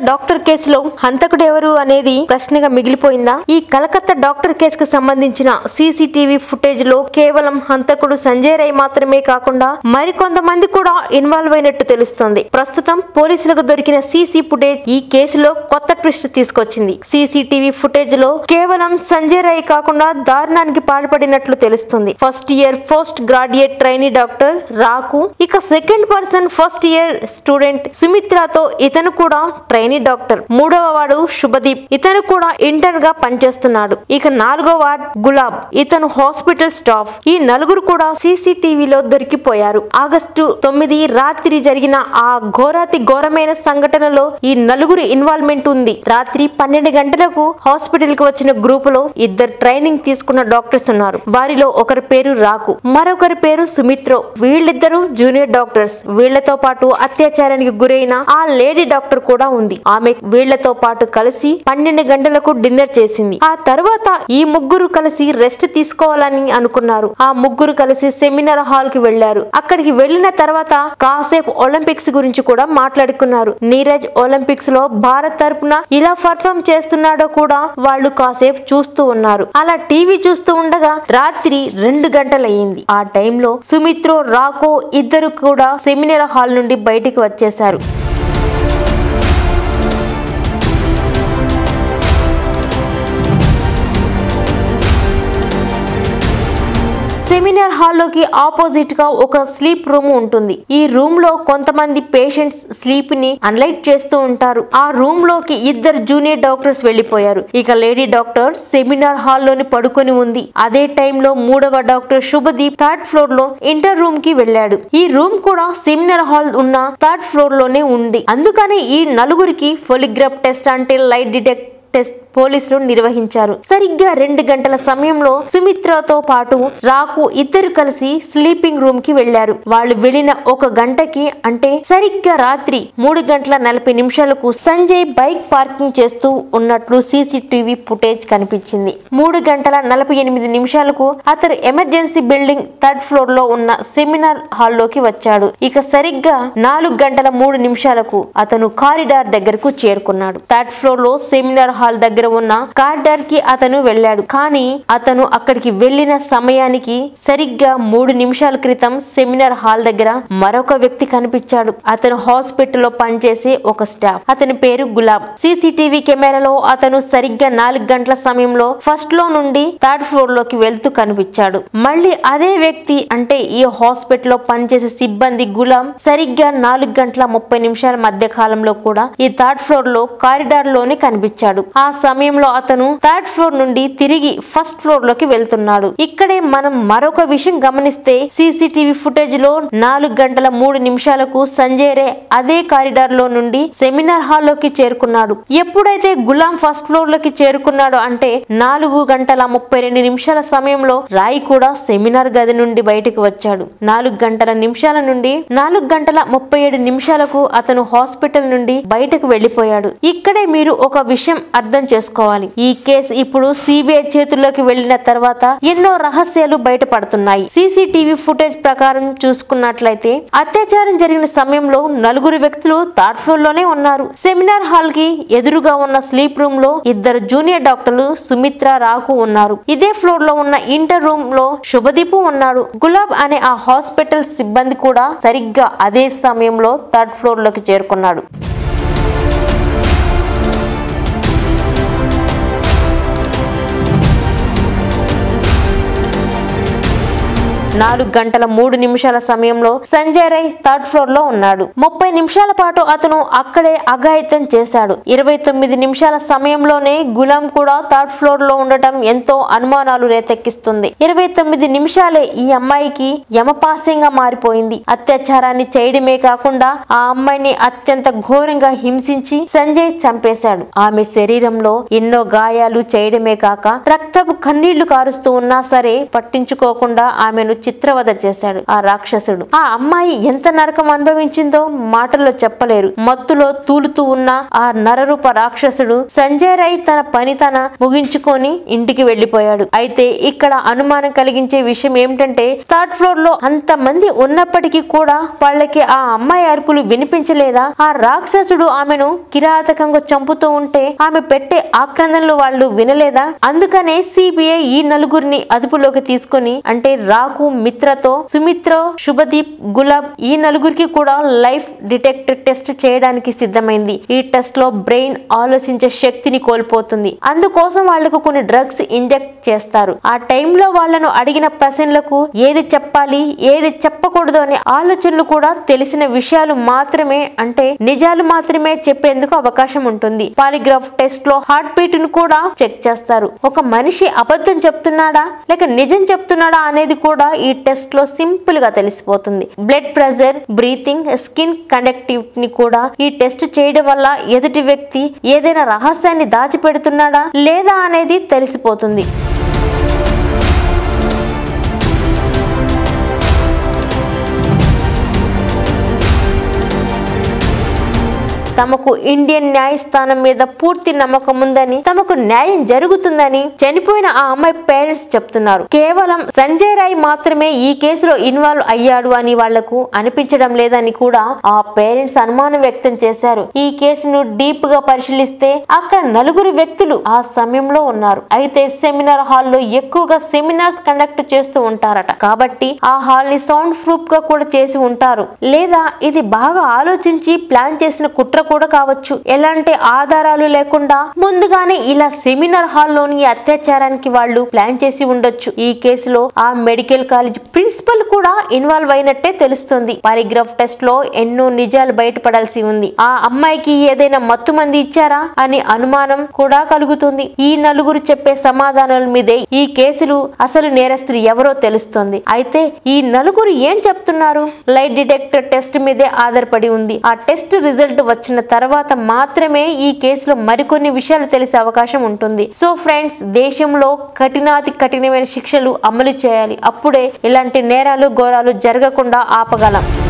Doctor కేసులో హంతకుడు ఎవరు అనేది ప్రశ్నగా మిగిలిపోయిందా? ఈ కలకత్తా డాక్టర్ కేసుకు సంబంధించిన సీసీటీవీ ఫుటేజ్ లో కేవలం హంతకుడు సంజయ్ రై మాత్రమే కాకుండా మరికొంతమంది కూడా ఇన్వాల్వ్ అయినట్టు తెలుస్తోంది. ప్రస్తుతం పోలీసులకు దొరికిన సీసీ ఫుటేజ్ ఈ కేసులో కొత్త ట్విస్ట్ తీసుకొచ్చింది. సీసీటీవీ ఫుటేజ్ లో కేవలం సంజయ్ రై కాకుండా దారుణానికి పాల్పడినట్లు తెలుస్తుంది. First year post graduate trainee doctor రాకు, ఇక second person first year student సుమిత్రతో ఇతను కూడా ట్రైనీ డాక్టర్, మూడవ వాడు శుభదీప్, ఇతను కూడా ఇంటర్న్ గా పనిచేస్తున్నాడు. ఇక నాలుగో వార్డ్ గులాబ్, ఇతను హాస్పిటల్ స్టాఫ్. ఈ నలుగురు కూడా సీసీటీవీలో దొరికిపోయారు. ఆగస్టు 9 రాత్రి జరిగిన ఆ ఘోరాతి ఘోరమైన సంఘటనలో ఈ నలుగురు ఇన్వాల్వ్మెంట్ ఉంది. రాత్రి 12 గంటలకు హాస్పిటల్ కి వచ్చిన గ్రూప్ లో ఇద్దరు ట్రైనింగ్ తీసుకున్న డాక్టర్స్ ఉన్నారు. వారిలో ఒకరి పేరు రాకు, మరొకరి పేరు సుమిత్రో. వీళ్ళిద్దరూ జూనియర్ డాక్టర్స్. వీళ్లతో పాటు అత్యాచారానికి గురైన ఆ లేడీ డాక్టర్ కూడా ఉంది. ఆమె వీళ్లతో పాటు కలిసి 12 గంటలకు డిన్నర్ చేసింది. ఆ తర్వాత ఈ ముగ్గురు కలిసి రెస్ట్ తీసుకోవాలని అనుకున్నారు. ఆ ముగ్గురు కలిసి సెమినార్ హాల్ కి వెళ్లారు. అక్కడికి వెళ్లిన తర్వాత కాసేపు ఒలింపిక్స్ గురించి కూడా మాట్లాడుకున్నారు. నీరజ్ ఒలింపిక్స్ లో భారత్ తరపున ఇలా పర్ఫార్మ్ చేస్తున్నాడో కూడా వాళ్ళు కాసేపు చూస్తూ ఉన్నారు. అలా టీవీ చూస్తూ ఉండగా రాత్రి 2 గంటలయ్యింది. ఆ టైంలో సుమిత్రో రాకో ఇద్దరు కూడా సెమినార్ హాల్ నుండి బయటికి వచ్చేశారు. సెమినార్ హాల్లోకి ఆపోజిట్ గా ఒక స్లీప్ రూమ్ ఉంటుంది. ఈ రూమ్ లో కొంతమంది పేషెంట్స్ స్లీప్ ని అనలైజ్ చేస్తూ ఉంటారు. ఆ రూమ్ లోకి ఇద్దరు జూనియర్ డాక్టర్స్ వెళ్లిపోయారు. ఇక లేడీ డాక్టర్ సెమినార్ హాల్లోని పడుకొని ఉంది. అదే టైంలో మూడవ డాక్టర్ శుభదీప్ థర్డ్ ఫ్లోర్ లో ఇంటర్ రూమ్ కి వెళ్లాడు. ఈ రూమ్ కూడా సెమినార్ హాల్ ఉన్న థర్డ్ ఫ్లోర్ లోనే ఉంది. అందుకని ఈ నలుగురికి పాలిగ్రాఫ్ టెస్ట్ అంటే లైట్ డిటెక్ట్ టెస్ట్ పోలీసులు నిర్వహించారు. సరిగ్గా 2 గంటల సమయంలో సుమిత్రతో పాటు రాకు ఇద్దరు కలిసి స్లీపింగ్ రూమ్ కి వెళ్లారు. వాళ్ళు వెళ్లిన 1 గంటకి అంటే సరిగ్గా రాత్రి 3:40 సంజయ్ బైక్ పార్కింగ్ చేస్తూ ఉన్నట్లు సీసీటీవీ ఫుటేజ్ కనిపించింది. 3:48 అతను ఎమర్జెన్సీ బిల్డింగ్ థర్డ్ ఫ్లోర్ లో ఉన్న సెమినార్ హాల్లోకి వచ్చాడు. ఇక సరిగ్గా 4:03 అతను కారిడార్ దగ్గరకు చేరుకున్నాడు. థర్డ్ ఫ్లోర్ లో సెమినార్ హాల్ దగ్గర ఉన్న కారిడార్ కి అతను వెళ్ళాడు. కానీ అతను అక్కడికి వెళ్లిన సమయానికి సరిగ్గా 3 నిమిషాల క్రితం సెమినార్ హాల్ దగ్గర మరొక వ్యక్తి కనిపించాడు. అతను హాస్పిటల్ లో పనిచేసే ఒక స్టాఫ్. అతని పేరు గులాబ్. సీసీటీవీ కెమెరాలో అతను సరిగ్గా 4 గంటల సమయంలో ఫస్ట్ లో నుండి థర్డ్ ఫ్లోర్ లోకి వెళ్తూ కనిపించాడు. మళ్ళీ అదే వ్యక్తి అంటే ఈ హాస్పిటల్ లో పనిచేసే సిబ్బంది గులాం సరిగ్గా 4:30 మధ్య కాలంలో కూడా ఈ థర్డ్ ఫ్లోర్ లో కారిడార్ లోనే కనిపించాడు. ఆ సమయంలో అతను థర్డ్ ఫ్లోర్ నుండి తిరిగి ఫస్ట్ ఫ్లోర్ లోకి వెళ్తున్నాడు. ఇక్కడే మనం మరొక విషయం గమనిస్తే సీసీటీవీ ఫుటేజ్ లో 4:03 సంజయ్ రే అదే కారిడార్ లో నుండి సెమినార్ హాల్ లోకి చేరుకున్నాడు. ఎప్పుడైతే గులాం ఫస్ట్ ఫ్లోర్ లోకి చేరుకున్నాడో అంటే 4:32 సమయంలో రాయ్ కూడా సెమినార్ గది నుండి బయటకు వచ్చాడు. 4 గంటల నిమిషాల నుండి 4:37 అతను హాస్పిటల్ నుండి బయటకు వెళ్లిపోయాడు. ఇక్కడే మీరు ఒక విషయం అర్థం చేసుకోవాలి. ఈ కేసు ఇప్పుడు సిబిఐ చేతుల్లోకి వెళ్లిన తర్వాత ఎన్నో రహస్యాలు బయటపడుతున్నాయి. సీసీటీవీ ఫుటేజ్ ప్రకారం చూసుకున్నట్లయితే అత్యాచారం జరిగిన సమయంలో 4 వ్యక్తులు థర్డ్ ఫ్లోర్ లోనే ఉన్నారు. సెమినార్ హాల్ కి ఎదురుగా ఉన్న స్లీప్ రూమ్ లో ఇద్దరు జూనియర్ డాక్టర్లు సుమిత్ర రాకు ఉన్నారు. ఇదే ఫ్లోర్ లో ఉన్న ఇంటర్ రూమ్ లో శుభదీపు ఉన్నాడు. గులాబ్ అనే ఆ హాస్పిటల్ సిబ్బంది కూడా సరిగ్గా అదే సమయంలో థర్డ్ ఫ్లోర్ లోకి చేరుకున్నాడు. 4:03 సమయంలో సంజయ్ రై థర్డ్ ఫ్లోర్ లో ఉన్నాడు. 30 నిమిషాల పాటు అతను అక్కడే అఘాయిత్యం చేశాడు. 29 సమయంలోనే గులాం కూడా థర్డ్ ఫ్లోర్ లో ఉండటం ఎంతో అనుమానాలు రేకెత్తిస్తుంది. 29 నిమిషాలే ఈ అమ్మాయికి యమపాశంగా మారిపోయింది. అత్యాచారాన్ని చేయడమే కాకుండా ఆ అమ్మాయిని అత్యంత ఘోరంగా హింసించి సంజయ్ చంపేశాడు. ఆమె శరీరంలో ఎన్నో గాయాలు చేయడమే కాక రక్తపు కన్నీళ్లు కారుస్తూ ఉన్నా సరే పట్టించుకోకుండా ఆమెను చిత్రవద చేశాడు ఆ రాక్షసుడు. ఆ అమ్మాయి ఎంత నరకం అనుభవించిందో మాటల్లో చెప్పలేరు. మత్తులో తూలుతూ ఉన్న ఆ నరరూప రాక్షసుడు సంజయ్ రై తన పని ముగించుకొని ఇంటికి వెళ్లిపోయాడు. అయితే ఇక్కడ అనుమానం కలిగించే విషయం ఏమిటంటే థర్డ్ ఫ్లోర్ లో అంత మంది ఉన్నప్పటికీ కూడా వాళ్ళకి ఆ అమ్మాయి అరుపులు వినిపించలేదా? ఆ రాక్షసుడు ఆమెను కిరాతకంగా చంపుతూ ఉంటే ఆమె పెట్టే ఆక్రందనలు వాళ్ళు వినలేదా? అందుకనే సిబిఐ ఈ నలుగురిని అదుపులోకి తీసుకొని, అంటే రాకు, మిత్రతో, సుమిత్ర, శుభదీప్, గులాబ్ ఈ నలుగురికి కూడా లైఫ్ డిటెక్టర్ టెస్ట్ చేయడానికి సిద్ధమైంది. ఈ టెస్ట్ లో బ్రెయిన్ ఆలోచించే శక్తిని కోల్పోతుంది. అందుకోసం వాళ్లకు కొన్ని డ్రగ్స్ ఇంజెక్ట్ చేస్తారు. ఆ టైంలో వాళ్లను అడిగిన ప్రశ్నలకు ఏది చెప్పాలి ఏది చెప్పకూడదు అనే ఆలోచనలు కూడా తెలిసిన విషయాలు మాత్రమే, అంటే నిజాలు మాత్రమే చెప్పేందుకు అవకాశం ఉంటుంది. పాలిగ్రాఫ్ టెస్ట్ లో హార్ట్ బీట్ ను కూడా చెక్ చేస్తారు. ఒక మనిషి అబద్ధం చెప్తున్నాడా లేక నిజం చెప్తున్నాడా అనేది కూడా ఈ టెస్ట్ లో సింపుల్ గా తెలిసిపోతుంది. బ్లడ్ ప్రెషర్, బ్రీతింగ్, స్కిన్ కండక్టివిటీని కూడా ఈ టెస్ట్ చేయడం వల్ల ఎదుటి వ్యక్తి ఏదైనా రహస్యాన్ని దాచిపెడుతున్నాడా లేదా అనేది తెలిసిపోతుంది. తమకు ఇండియన్ న్యాయస్థానం మీద పూర్తి నమ్మకం ఉందని, తమకు న్యాయం జరుగుతుందని చనిపోయిన ఆ అమ్మాయి పేరెంట్స్ చెప్తున్నారు. కేవలం సంజయ్ రాయ్ మాత్రమే ఈ కేసులో ఇన్వాల్వ్ అయ్యాడు అని వాళ్లకు అనిపించడం లేదని కూడా ఆ పేరెంట్స్ అనుమానం వ్యక్తం చేశారు. ఈ కేసును డీప్ గా పరిశీలిస్తే అక్కడ నలుగురు వ్యక్తులు ఆ సమయంలో ఉన్నారు. అయితే సెమినార్ హాల్లో ఎక్కువగా సెమినార్స్ కండక్ట్ చేస్తూ ఉంటారట. కాబట్టి ఆ హాల్ ని సౌండ్ ప్రూఫ్ గా కూడా చేసి ఉంటారు. లేదా ఇది బాగా ఆలోచించి ప్లాన్ చేసిన కుట్ర కూడా కావచ్చు. ఎలాంటి ఆధారాలు లేకుండా ముందుగానే ఇలా సెమినార్ హాల్లోని అత్యాచారానికి వాళ్ళు ప్లాన్ చేసి ఉండొచ్చు. ఈ కేసులో ఆ మెడికల్ కాలేజ్ ప్రిన్సిపల్ కూడా ఇన్వాల్వ్ అయినట్టే తెలుస్తుంది. పాలిగ్రాఫ్ టెస్ట్ లో ఎన్నో నిజాలు బయటపడాల్సి ఉంది. ఆ అమ్మాయికి ఏదైనా మత్తు మంది ఇచ్చారా అని అనుమానం కూడా కలుగుతుంది. ఈ నలుగురు చెప్పే సమాధానాల మీదే ఈ కేసులు అసలు నేరస్తులు ఎవరో తెలుస్తుంది. అయితే ఈ నలుగురు ఏం చెప్తున్నారు? లైట్ డిటెక్టర్ టెస్ట్ మీదే ఆధారపడి ఉంది. ఆ టెస్ట్ రిజల్ట్ వచ్చిన తర్వాత మాత్రమే ఈ కేసులో మరికొన్ని విషయాలు తెలిసే అవకాశం ఉంటుంది. సో ఫ్రెండ్స్, దేశంలో కఠినాతి కఠినమైన శిక్షలు అమలు చేయాలి. అప్పుడే ఇలాంటి నేరాలు ఘోరాలు జరగకుండా ఆపగలం.